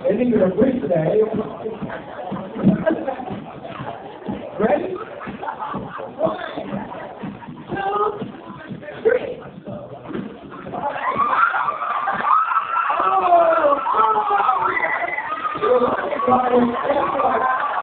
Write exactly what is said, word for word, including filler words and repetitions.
Maybe you're a quick day. Ready? One, two, three. Oh! Oh!